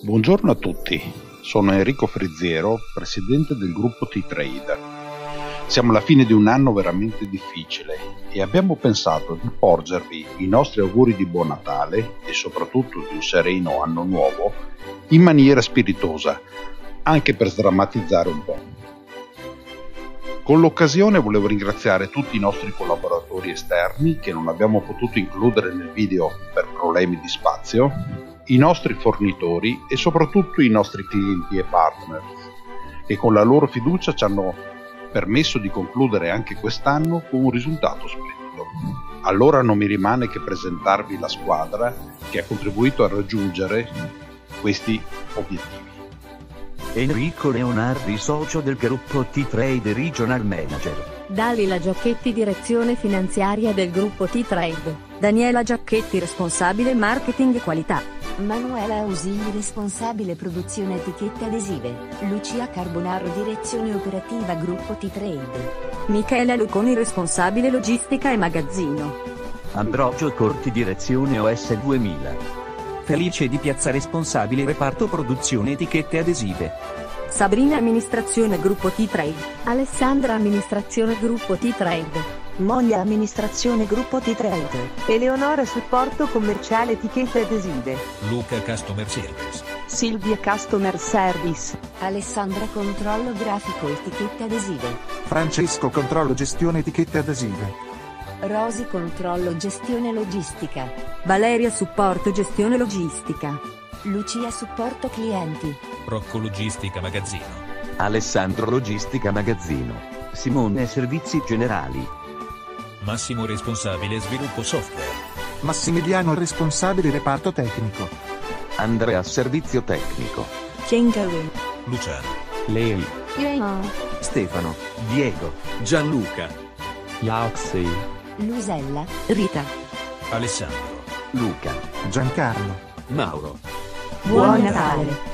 Buongiorno a tutti, sono Enrico Friziero, presidente del gruppo T-Trade. Siamo alla fine di un anno veramente difficile e abbiamo pensato di porgervi i nostri auguri di buon Natale e soprattutto di un sereno anno nuovo in maniera spiritosa, anche per sdrammatizzare un po'. Con l'occasione volevo ringraziare tutti i nostri collaboratori esterni che non abbiamo potuto includere nel video per problemi di spazio, i nostri fornitori e soprattutto i nostri clienti e partner, che con la loro fiducia ci hanno permesso di concludere anche quest'anno con un risultato splendido. Allora non mi rimane che presentarvi la squadra che ha contribuito a raggiungere questi obiettivi. Enrico Leonardi, socio del gruppo T-Trade Regional Manager. Dalila Giacchetti, direzione finanziaria del gruppo T-Trade. Daniela Giacchetti, responsabile marketing e qualità. Manuela Ausili, responsabile produzione etichette adesive. Lucia Carbonaro, direzione operativa gruppo T-Trade. Michela Luconi, responsabile logistica e magazzino. Ambrogio Corti, direzione OS 2000. Felice Di Piazza, responsabile reparto produzione etichette adesive. Sabrina, amministrazione gruppo T-Trade. Alessandra, amministrazione gruppo T-Trade. Moglia, amministrazione gruppo T-Trade. Eleonora, supporto commerciale etichette adesive. Luca, customer service. Silvia, customer service. Alessandra, controllo grafico etichette adesive. Francesco, controllo gestione etichette adesive. Rosi, controllo gestione logistica. Valeria, supporto gestione logistica. Lucia, supporto clienti. Rocco, logistica magazzino. Alessandro, logistica magazzino. Simone, servizi generali. Massimo, responsabile sviluppo software. Massimiliano, responsabile reparto tecnico. Andrea, servizio tecnico. Cengari. Luciano. Lei. Stefano. Diego. Gianluca. Yaxi. Lusella. Rita. Alessandro. Luca. Giancarlo. Mauro. Buon Natale.